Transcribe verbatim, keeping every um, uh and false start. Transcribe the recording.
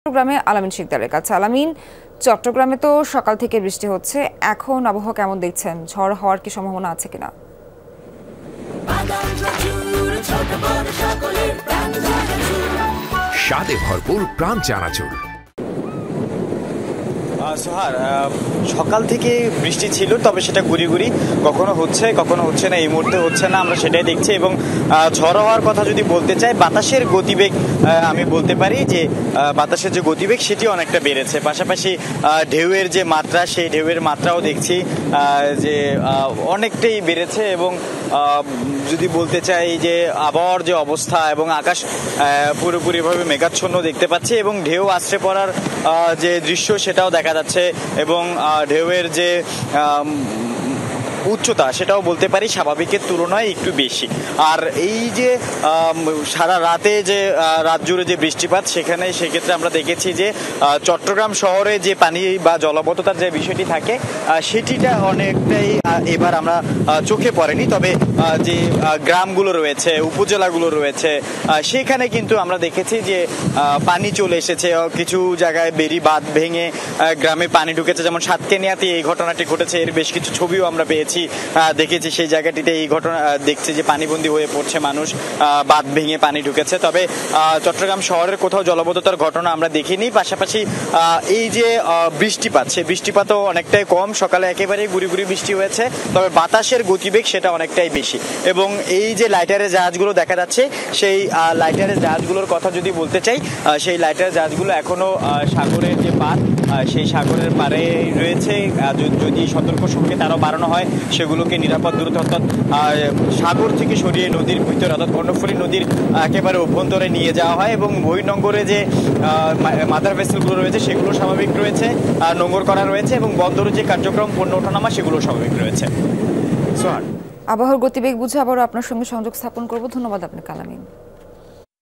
চট্টগ্রামে আলামিন শিকদারের কাছে। আলামিন, চট্টগ্রামে তো সকাল থেকে বৃষ্টি হচ্ছে, এখন আবহাওয়া কেমন দেখছেন? ঝড় হওয়ার কি সম্ভাবনা আছে কিনা? স্বাদে ভরপুর প্রাণ চানাচুর। সোহার, সকাল থেকে বৃষ্টি ছিল, তবে সেটা গুড়ি গুড়ি কখনো হচ্ছে কখনো হচ্ছে না। এই মুহূর্তে হচ্ছে না, আমরা সেটাই দেখছি। এবং ঝড় হওয়ার কথা যদি বলতে চাই, বাতাসের গতিবেগ আমি বলতে পারি যে বাতাসের যে গতিবেগ সেটি অনেকটা বেড়েছে। পাশাপাশি ঢেউয়ের যে মাত্রা, সেই ঢেউয়ের মাত্রাও দেখছি যে অনেকটাই বেড়েছে। এবং যদি বলতে চাই যে আবহাওয়ার যে অবস্থা এবং আকাশ পুরোপুরিভাবে মেঘাচ্ছন্ন দেখতে পাচ্ছি, এবং ঢেউ আছড়ে পড়ার যে দৃশ্য সেটাও দেখা যাচ্ছে। এবং ঢেউয়ের যে উচ্চতা সেটাও বলতে পারি স্বাভাবিকের তুলনায় একটু বেশি। আর এই যে সারা রাতে যে রাত জুড়ে যে বৃষ্টিপাত, সেখানে সেক্ষেত্রে আমরা দেখেছি যে চট্টগ্রাম শহরে যে পানি বা জলাবদ্ধতার যে বিষয়টি থাকে সেটিটা অনেকটাই এবার আমরা চোখে পড়েনি। তবে যে গ্রামগুলো রয়েছে, উপজেলাগুলো রয়েছে, সেখানে কিন্তু আমরা দেখেছি যে পানি চলে এসেছে। কিছু জায়গায় বেরি বাঁধ ভেঙে গ্রামে পানি ঢুকেছে, যেমন সাতকানিয়াতে এই ঘটনাটি ঘটেছে। এর বেশ কিছু ছবিও আমরা পেয়েছি, দেখেছি সেই জায়গাটিতে এই ঘটনা দেখছি যে পানিবন্দী হয়ে পড়ছে মানুষ, বাঁধ ভেঙে পানি ঢুকেছে। তবে চট্টগ্রাম শহরের কোথাও জলবদ্ধতার ঘটনা আমরা দেখিনি। পাশাপাশি এই যে বৃষ্টিপাত, সেই বৃষ্টিপাতও অনেকটাই কম। সকালে একেবারেই গুড়ি গুড়ি বৃষ্টি হয়েছে, তবে বাতাসের গতিবেগ সেটা অনেকটাই বেশি। এবং এই যে লাইটারের জাহাজগুলো দেখা যাচ্ছে, সেই লাইটারের জাহাজগুলোর কথা যদি বলতে চাই, সেই লাইটারের জাহাজগুলো এখনো সাগরের যে পার, সেই সাগরের পারে রয়েছে। যদি সতর্ক সংকেত আরও বাড়ানো হয়, সেগুলোকে নিরাপদ দূরত্ব অর্থাৎ সাগর থেকে সরিয়ে নদীর ভিতরে অর্থাৎ কর্ণফুলী নদীর একেবারে অভ্যন্তরে নিয়ে যাওয়া হয়। এবং বহির্নোঙরে যে মাদার ভেসেলগুলো রয়েছে সেগুলো স্বাভাবিক রয়েছে, নোঙর করা রয়েছে, এবং বন্দরের যে কার্যক্রম পণ্য ওঠানামা সেগুলো স্বাভাবিক রয়েছে। আবহাওয়ার গতিবেগ বুঝে আবারও আপনার সঙ্গে সংযোগ স্থাপন করব। ধন্যবাদ আপনাকে আলামিন।